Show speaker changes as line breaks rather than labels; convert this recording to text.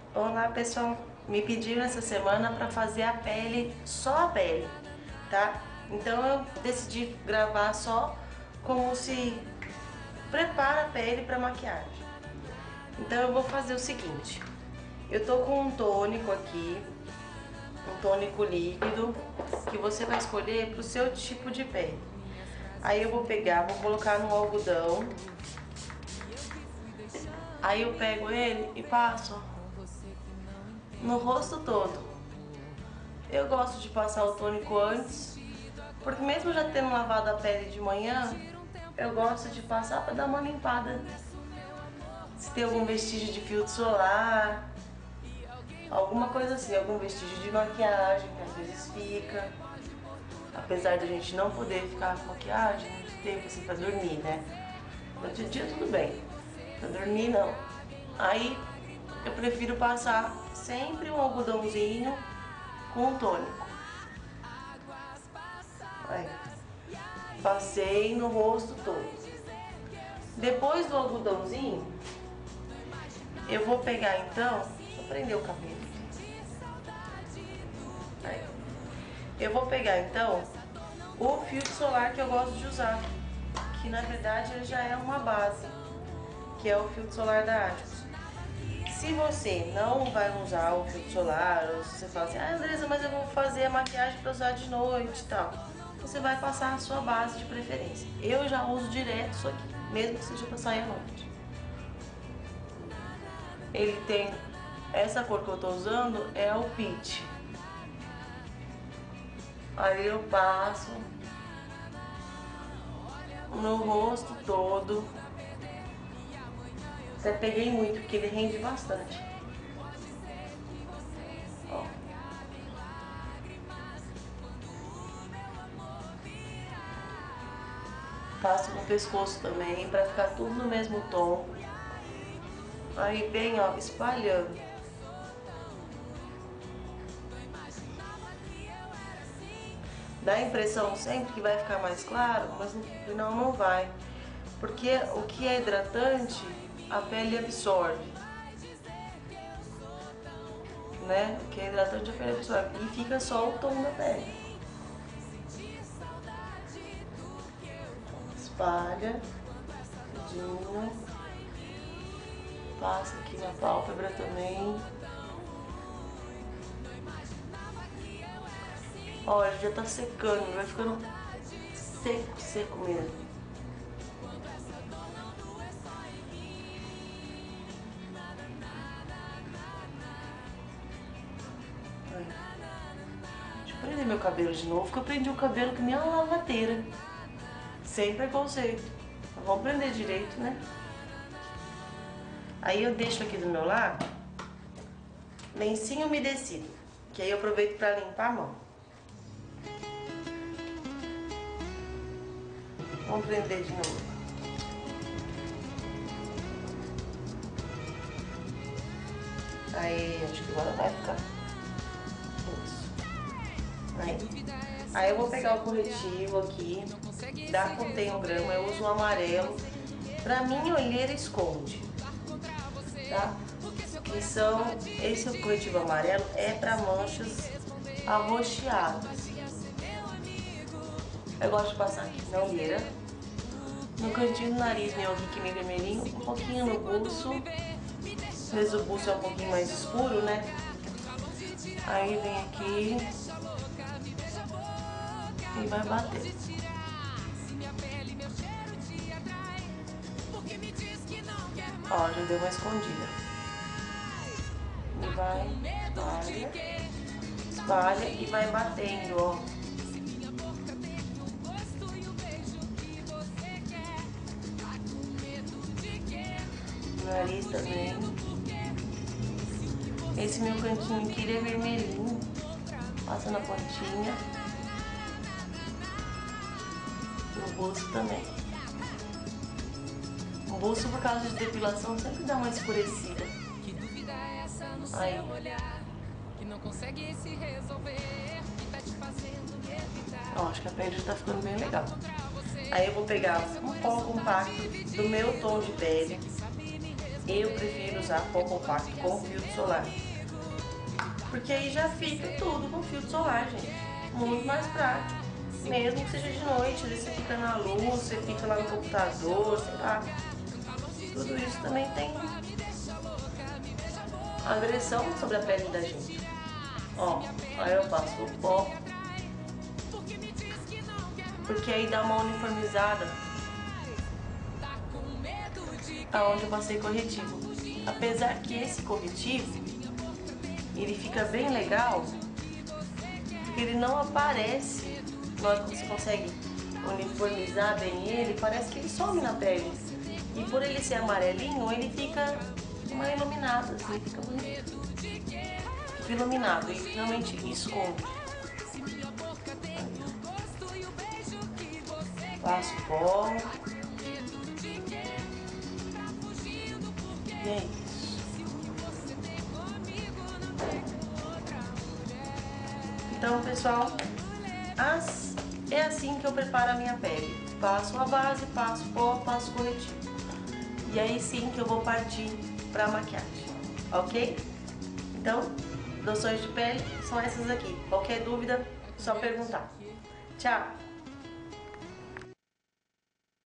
Olá pessoal, me pediram essa semana para fazer a pele, só a pele, tá? Então eu decidi gravar só como se prepara a pele para maquiagem. Então eu vou fazer o seguinte, eu tô com um tônico aqui, um tônico líquido, que você vai escolher para o seu tipo de pele. Aí eu vou pegar, vou colocar no algodão, aí eu pego ele e passo no rosto todo. Eu gosto de passar o tônico antes, porque mesmo já tendo lavado a pele de manhã, eu gosto de passar para dar uma limpada. Se tem algum vestígio de filtro solar, alguma coisa assim, algum vestígio de maquiagem, que às vezes fica. Apesar de a gente não poder ficar com maquiagem muito tempo assim para dormir, né? Durante o dia tudo bem, para dormir não. Aí eu prefiro passar sempre um algodãozinho com tônico. Aí, passei no rosto todo. Depois do algodãozinho, eu vou pegar então, deixa eu prender o cabelo. Aí. Eu vou pegar então o filtro solar que eu gosto de usar, que na verdade ele já é uma base, que é o filtro solar da Aticus. Se você não vai usar o filtro solar, ou se você fala assim, ah Andressa, mas eu vou fazer a maquiagem para usar de noite e tal, você vai passar a sua base de preferência. Eu já uso direto isso aqui, mesmo que seja para sair à noite. Ele tem, essa cor que eu tô usando é o Peach. Aí eu passo no rosto todo. Até peguei muito, porque ele rende bastante. Ó. Passo no pescoço também, pra ficar tudo no mesmo tom. Aí bem, ó, espalhando. Dá a impressão sempre que vai ficar mais claro, mas no final não vai. Porque o que é hidratante, a pele absorve. Né? O que é hidratante, a pele absorve. E fica só o tom da pele. Espalha. Tudinho. Passa aqui na pálpebra também. Olha, já tá secando, vai ficando seco, seco mesmo. Deixa eu prender meu cabelo de novo, porque eu prendi o cabelo que nem uma lavadeira. Sem preconceito. Vamos prender direito, né? Aí eu deixo aqui do meu lado lencinho umedecido, que aí eu aproveito pra limpar a mão. Vamos prender de novo. Aí, acho que agora vai ficar. Isso. Aí eu vou pegar o corretivo aqui, da Contém Grama, eu uso o amarelo. Pra mim, olheira esconde, tá? Que são, esse corretivo amarelo é pra manchas arroxeadas. Eu gosto de passar aqui na olheira, no cantinho do nariz meu aqui que meio vermelhinho, um pouquinho no pulso. Às vezes o pulso é um pouquinho mais escuro, né? Aí vem aqui e vai bater. Ó, já deu uma escondida. E vai, espalha, espalha e vai batendo, ó. Nariz também. Esse meu cantinho aqui, ele é vermelhinho. Passa na pontinha. No bolso também. O bolso, por causa de depilação, sempre dá uma escurecida. Aí. Ó, acho que a pele já tá ficando bem legal. Aí eu vou pegar um pó compacto do meu tom de pele. eu prefiro usar pó compacto com filtro solar. Porque aí já fica tudo com filtro solar, gente. Muito mais prático. Mesmo que seja de noite, às vezes você fica na luz, você fica lá no computador, sei lá. Tudo isso também tem agressão sobre a pele da gente. Ó, aí eu passo o pó. Porque aí dá uma uniformizada aonde eu passei corretivo. Apesar que esse corretivo, ele fica bem legal, porque ele não aparece. Na hora que você consegue uniformizar bem ele, parece que ele some na pele. E por ele ser amarelinho, ele fica uma iluminada, assim, fica bonito. Fica iluminado, ele realmente esconde. Passo pó. E é isso. Então, pessoal, é assim que eu preparo a minha pele. Passo a base, passo pó, passo corretivo. E aí sim que eu vou partir para a maquiagem, ok? Então, loções de pele são essas aqui. Qualquer dúvida, só perguntar. Tchau!